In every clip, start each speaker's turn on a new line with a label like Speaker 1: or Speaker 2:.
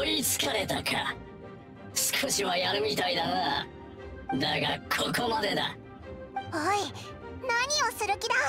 Speaker 1: 追いつかれたか。少しはやるみたいだな。だがここまでだ。
Speaker 2: おい、何をする気だ。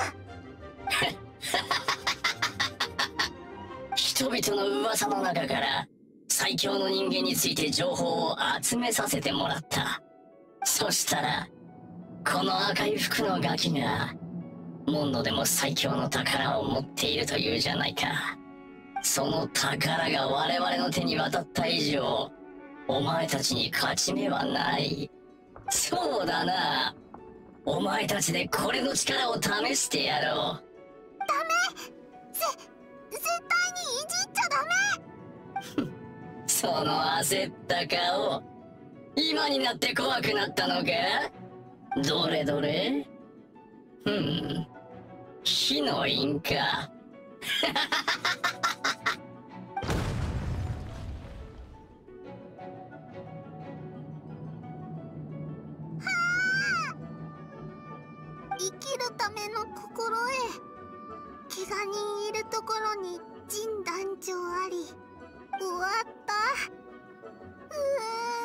Speaker 1: 人々の噂の中から最強の人間について情報を集めさせてもらった。そしたらこの赤い服のガキがモンドでも最強の宝を持っているというじゃないか。その宝が我々の手に渡った以上、お前たちに勝ち目はない。そうだな。お前たちでこれの力を試してやろう。
Speaker 2: ダメ。絶対にいじっちゃダメ。
Speaker 1: その焦った顔、今になって怖くなったのか。どれどれ。火の印か。
Speaker 2: 生きるための心得。怪我人いるところに陣団長あり。終わった。